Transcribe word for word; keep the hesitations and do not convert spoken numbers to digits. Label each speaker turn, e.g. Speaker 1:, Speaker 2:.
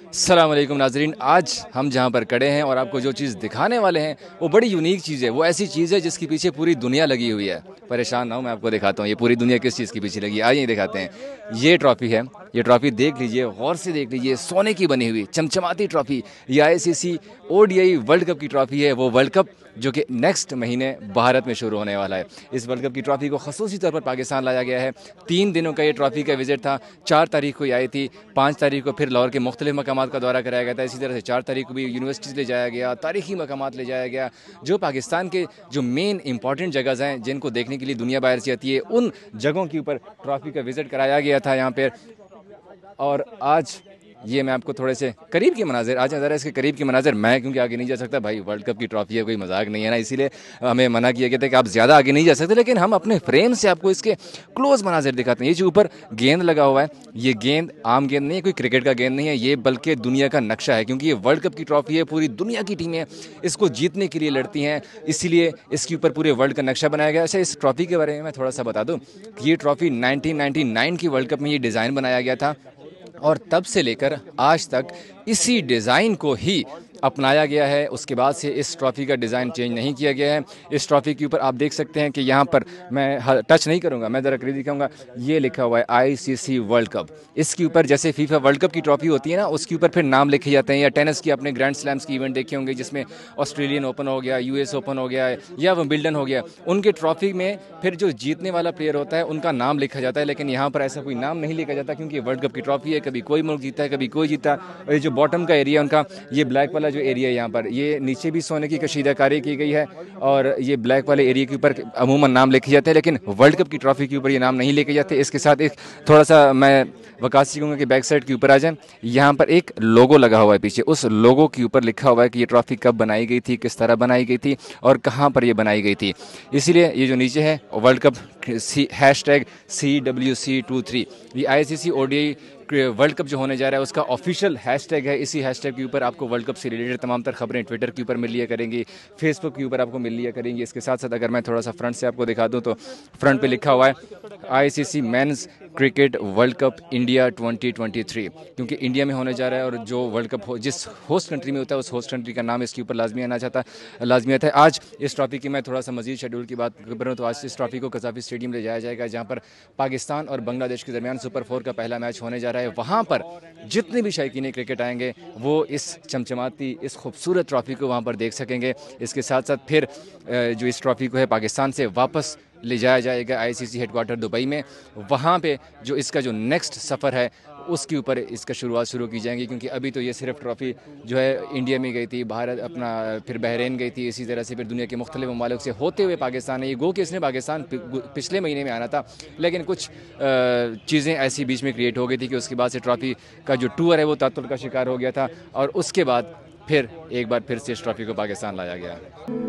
Speaker 1: अस्सलाम वालेकुम नाज़रीन, आज हम जहाँ पर खड़े हैं और आपको जो चीज़ दिखाने वाले हैं वो बड़ी यूनिक चीज़ है। वो ऐसी चीज़ है जिसके पीछे पूरी दुनिया लगी हुई है। परेशान ना हो, मैं आपको दिखाता हूँ ये पूरी दुनिया किस चीज़ के पीछे लगी है। आइए दिखाते हैं। ये ट्रॉफ़ी है, ये ट्रॉफ़ी देख लीजिए, गौर से देख लीजिए। सोने की बनी हुई चमचमाती ट्रॉफ़ी, ये I C C O D I world cup की ट्रॉफ़ी है। वो वर्ल्ड कप जो कि नेक्स्ट महीने भारत में शुरू होने वाला है। इस वर्ल्ड कप की ट्रॉफ़ी को खसूसी तौर पर पाकिस्तान लाया गया है। तीन दिनों का ये ट्रॉफ़ी का विजिट था। चार तारीख को ये आई थी, पाँच तारीख को फिर लाहौर के मुख्तलिफ मकामात का दौरा कराया गया था। इसी तरह से चार तारीख को भी यूनिवर्सिटीज़ ले जाया गया, तारीखी मकामात ले जाया गया। जो पाकिस्तान के जो मेन इंपॉर्टेंट जगह हैं जिनको देखने के लिए दुनिया बाहर से आती है, उन जगहों के ऊपर ट्रॉफ़ी का विज़िट कराया गया था यहाँ पर। और आज ये मैं आपको थोड़े से करीब के मनाज़र, आज ज़रा इसके करीब के मनाज़र, मैं क्योंकि आगे नहीं जा सकता भाई, वर्ल्ड कप की ट्रॉफ़ी है, कोई मजाक नहीं है ना, इसीलिए हमें मना किया गया था कि आप ज़्यादा आगे नहीं जा सकते, लेकिन हम अपने फ्रेम से आपको इसके क्लोज़ मनाज़र दिखाते हैं। ये जो ऊपर गेंद लगा हुआ है, ये गेंद आम गेंद नहीं है, कोई क्रिकेट का गेंद नहीं है, ये बल्कि दुनिया का नक्शा है, क्योंकि ये वर्ल्ड कप की ट्रॉफ़ी है। पूरी दुनिया की टीमें इसको जीतने के लिए लड़ती हैं, इसीलिए इसके ऊपर पूरे वर्ल्ड का नक्शा बनाया गया। अच्छा, इस ट्रॉफ़ी के बारे में मैं थोड़ा सा बता दूँ कि ये ट्रॉफ़ी नाइनटीन नाइन्टी नाइन की वर्ल्ड कप में ये डिज़ाइन बनाया गया था और तब से लेकर आज तक इसी डिज़ाइन को ही अपनाया गया है। उसके बाद से इस ट्रॉफ़ी का डिज़ाइन चेंज नहीं किया गया है। इस ट्रॉफ़ी के ऊपर आप देख सकते हैं कि यहाँ पर मैं टच नहीं करूँगा, मैं ज़रा करीब दिखाऊंगा। ये लिखा हुआ है I C C world cup. इसके ऊपर जैसे फीफा वर्ल्ड कप की ट्रॉफ़ी होती है ना, उसके ऊपर फिर नाम लिखे जाते हैं। या टेनिस की अपने ग्रैंड स्लैम्स की इवेंट देखे होंगे जिसमें ऑस्ट्रेलियन ओपन हो गया, यू एस ओपन हो गया या विंबलडन हो गया, उनके ट्रॉफ़ी में फिर जो जीतने वाला प्लेयर होता है उनका नाम लिखा जाता है। लेकिन यहाँ पर ऐसा कोई नाम नहीं लिखा जाता, क्योंकि वर्ल्ड कप की ट्रॉफ़ी है, कभी कोई मुल्क जीता है, कभी कोई जीता। और ये जो बॉटम का एरिया उनका, ये ब्लैक वाला जो एरिया है यहाँ पर, ये नीचे भी सोने की कशीदाकारी की गई है और ये ब्लैक वाले एरिया के ऊपर अमूमन नाम लिखे जाते हैं, लेकिन वर्ल्ड कप की ट्रॉफ़ी के ऊपर ये नाम नहीं लिखे जाते। इसके साथ एक थोड़ा सा मैं वकास सीखूंगा कि बैक साइड के ऊपर आ जाए। यहाँ पर एक लोगो लगा हुआ है पीछे, उस लोगो के ऊपर लिखा हुआ है कि ये ट्रॉफ़ी कब बनाई गई थी, किस तरह बनाई गई थी और कहाँ पर ये बनाई गई थी। इसीलिए ये जो नीचे है world cup C hash tag C W C two three, ये I C C O D I world cup जो होने जा रहा है उसका ऑफिशियल हैशटैग है। इसी हैशटैग के ऊपर आपको वर्ल्ड कप से रिलेटेड तमाम तर खबरें ट्विटर के ऊपर मिल लिया करेंगी, फेसबुक के ऊपर आपको मिल लिया करेंगी। इसके साथ साथ अगर मैं थोड़ा सा फ्रंट से आपको दिखा दूं तो फ्रंट पे लिखा हुआ है I C C men's cricket world cup India twenty twenty three, क्योंकि इंडिया में होने जा रहा है और जो वर्ल्ड कप हो जिस होस्ट कंट्री में होता है उस होस्ट कंट्री का नाम इसके ऊपर लाजमी आना चाहता है लाजमियत है। आज इस ट्रॉफ़ी की मैं थोड़ा सा मजीद शेड्यूल की बात करूँ तो आज इस ट्रॉफ़ी को कज़ाफ़ी स्टेडियम ले जाया जाएगा, जहाँ पर पाकिस्तान और बांग्लादेश के दरमियान सुपर फोर का पहला मैच होने जा रहा है। वहाँ पर जितने भी शायकीन क्रिकेट आएंगे वो इस चमचमाती इस खूबसूरत ट्रॉफ़ी को वहाँ पर देख सकेंगे। इसके साथ साथ फिर जो इस ट्रॉफ़ी को है पाकिस्तान से वापस ले जाया जाएगा आई सी सी हेडक्वार्टर दुबई में। वहाँ पे जो इसका जो नेक्स्ट सफ़र है उसके ऊपर इसका शुरुआत शुरू की जाएंगी, क्योंकि अभी तो ये सिर्फ ट्रॉफ़ी जो है इंडिया में गई थी, भारत अपना फिर बहरीन गई थी, इसी तरह से फिर दुनिया के मुख्तलिफ ममालिक से होते हुए पाकिस्तान है। ये गो कि इसने पाकिस्तान पिछले महीने में आना था, लेकिन कुछ चीज़ें ऐसी बीच में क्रिएट हो गई थी कि उसके बाद से ट्रॉफ़ी का जो टूर है वो तातुल का शिकार हो गया था और उसके बाद फिर एक बार फिर से इस ट्रॉफ़ी को पाकिस्तान लाया गया।